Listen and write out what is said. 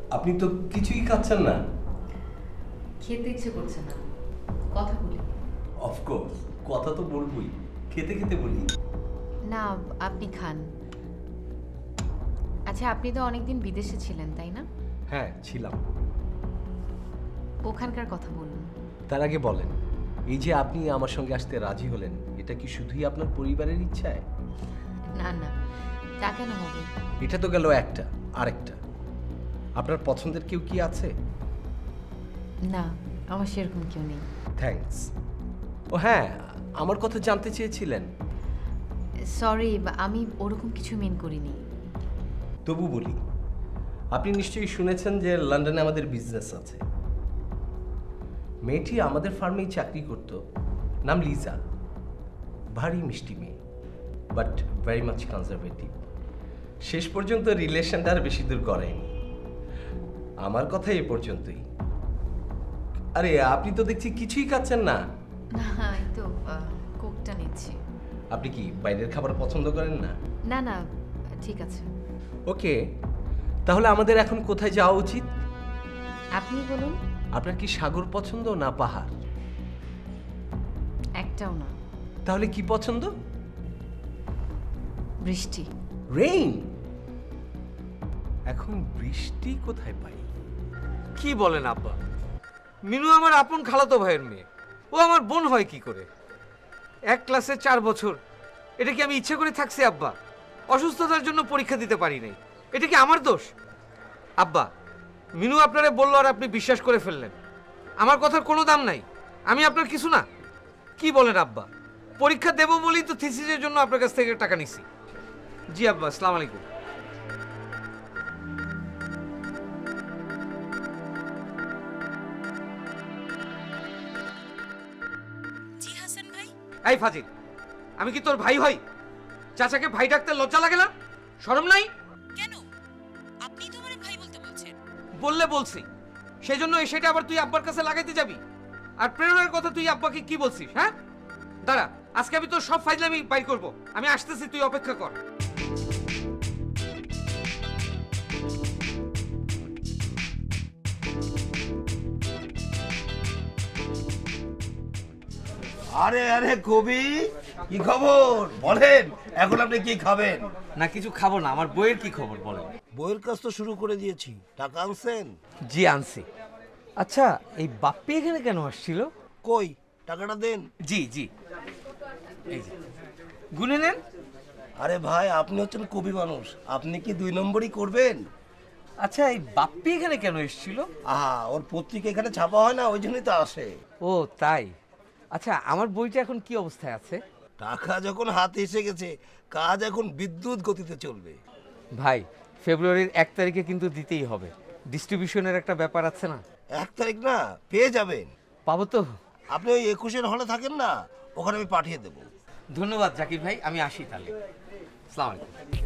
আপনি তো কিছুই খাচ্ছেন না। খেতে ইচ্ছে করছে না, কথা বলি। অফকোর্স, কথা তো বলবই, খেতে খেতে বলি। না, আপনি খান। আচ্ছা, আপনি তো অনেকদিন বিদেশে ছিলেন, তাই না? হ্যাঁ ছিলাম। ওখানকার কথা বলুন। তার আগে বলেন, এই যে আপনি আমার সঙ্গে আসতে রাজি হলেন, এটা কি শুধুই আপনার পরিবারের ইচ্ছায়? না না, তা কেন হবে? এটা তো গেল একটা, আরেকটা, আপনার পছন্দের কেউ কি আছে? না, আমার সেরকম কেউ নেই। থ্যাঙ্কস। ও হ্যাঁ, আমার কথা জানতে চেয়েছিলেন। সরি, আমি ওরকম কিছু মিন করিনি। তবু বলি, আপনি নিশ্চয়ই শুনেছেন যে লন্ডনে আমাদের বিজনেস আছে। মেয়েটি আমাদের ফার্মেই চাকরি করত, নাম লিজা। ভারী মিষ্টি মেয়ে, বাট ভেরি মাচ কনজারভেটিভ। শেষ পর্যন্ত রিলেশনটা আর বেশি দূর গড়ায়নি। আমার কথা এ পর্যন্তই। আরে আপনি তো দেখছি কিছুই খাচ্ছেন না। না, এই তো কোকটা নিচ্ছি। আপনি কি বাইরের খাবার পছন্দ করেন না? না না, ঠিক আছে। ওকে, তাহলে আমাদের এখন কোথায় যাওয়া উচিত? আপনি বলুন। আপনার কি সাগর পছন্দ না পাহাড়? একটাও না। তাহলে কি পছন্দ? বৃষ্টি। রেইন? এখন বৃষ্টি কোথায় পাই? কি বলেন আব্বা? মিনু আমার আপন খালাতো ভাইয়ের মেয়ে, ও আমার বোন হয় কি করে? এক ক্লাসে 4 বছর, এটা কি আমি ইচ্ছে করে থাকছি আব্বা? অসুস্থতার জন্য পরীক্ষা দিতে পারি নাই, এটা কি আমার দোষ? আব্বা, মিনু আপনারে বললো আর আপনি বিশ্বাস করে ফেললেন। আমার কথার কোনো দাম নাই, আমি আপনার কিছু না। কি বলেন আব্বা? পরীক্ষা দেবো বলেই তো থিসিসের জন্য আপনার কাছ থেকে টাকা নিছি। জি আব্বা, আসসালামু আলাইকুম। জি হাসান ভাই। এই ফাজিল, আমি কি তোর ভাই হই? চাচাকে ভাই ডাকতে লজ্জা লাগে না? শরম নাই? কেন? আপনি তো আমারে ভাই বলতে বলছেন। বললে বলছি, সেই জন্য সেটা আবার তুই আব্বার কাছে লাগাইতে যাবি? আর প্রেরণার কথা তুই আব্বাকে কি বলছিস? হ্যাঁ, দাঁড়া, আজকে আমি তোর সব ফাইজলামি বাইর করব। আমি আসতেছি, তুই অপেক্ষা কর। আরে আরে কবি, কি খবর বলেন? এখন আপনি কি খাবেন? না কিছু খাবো না, আমার বইয়ের কি খবর বলেন। বইয়ের কাজ তো শুরু করে দিয়েছি, টাকা আনছেন? জি আনছি। আচ্ছা, এই বাপ্পি এখানে কেন আসছিল? কই টাকাটা দেন। জি জি, এই যে গুনে নেন। আরে ভাই, আপনি হচ্ছেন কবি মানুষ, আপনি কি 2 নম্বরই করবেন? আচ্ছা, এই বাপ্পি এখানে কেন এসেছিল? আহা, ওর পত্রিকা এখানে ছাপা হয় না, ওই জন্যই তো আসে। ও তাই। আচ্ছা, আমার বইটা এখন কি অবস্থায় আছে? টাকা যখন হাতে এসে গেছে, কাজ এখন বিদ্যুৎ গতিতে চলবে। ভাই, ফেব্রুয়ারির 1 তারিখে কিন্তু দিতেই হবে, ডিস্ট্রিবিউশনের একটা ব্যাপার আছে না? 1 তারিখ না, পেয়ে যাবেন। পাবো তো? আপনি ওই 21-এর হলে থাকেন না, ওখানে আমি পাঠিয়ে দেবো। ধন্যবাদ জাকির ভাই, আমি আসি তাহলে। আসসালামু আলাইকুম।